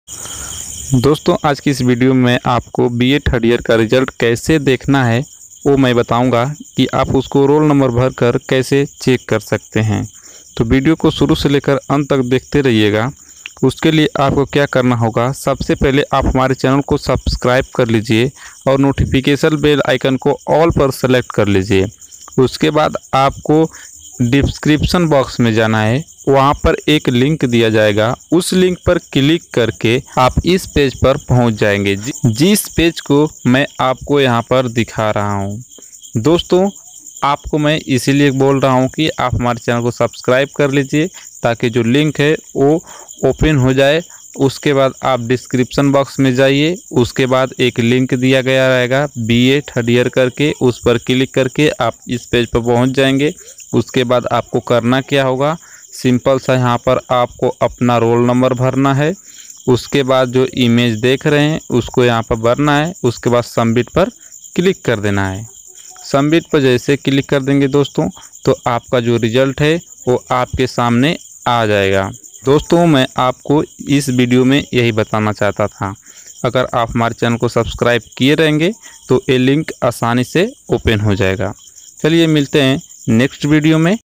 दोस्तों आज की इस वीडियो में आपको बीए थर्ड ईयर का रिज़ल्ट कैसे देखना है वो मैं बताऊंगा कि आप उसको रोल नंबर भर कर कैसे चेक कर सकते हैं। तो वीडियो को शुरू से लेकर अंत तक देखते रहिएगा। उसके लिए आपको क्या करना होगा, सबसे पहले आप हमारे चैनल को सब्सक्राइब कर लीजिए और नोटिफिकेशन बेल आइकन को ऑल पर सेलेक्ट कर लीजिए। उसके बाद आपको डिस्क्रिप्शन बॉक्स में जाना है, वहाँ पर एक लिंक दिया जाएगा। उस लिंक पर क्लिक करके आप इस पेज पर पहुँच जाएंगे, जिस पेज को मैं आपको यहाँ पर दिखा रहा हूँ। दोस्तों आपको मैं इसीलिए बोल रहा हूँ कि आप हमारे चैनल को सब्सक्राइब कर लीजिए ताकि जो लिंक है वो ओपन हो जाए। उसके बाद आप डिस्क्रिप्शन बॉक्स में जाइए, उसके बाद एक लिंक दिया गया रहेगा बीए थर्ड ईयर करके, उस पर क्लिक करके आप इस पेज पर पहुंच जाएंगे। उसके बाद आपको करना क्या होगा, सिंपल सा यहाँ पर आपको अपना रोल नंबर भरना है। उसके बाद जो इमेज देख रहे हैं उसको यहाँ पर भरना है। उसके बाद सबमिट पर क्लिक कर देना है। सबमिट पर जैसे क्लिक कर देंगे दोस्तों तो आपका जो रिज़ल्ट है वो आपके सामने आ जाएगा। दोस्तों मैं आपको इस वीडियो में यही बताना चाहता था, अगर आप हमारे चैनल को सब्सक्राइब किए रहेंगे तो ये लिंक आसानी से ओपन हो जाएगा। चलिए मिलते हैं नेक्स्ट वीडियो में।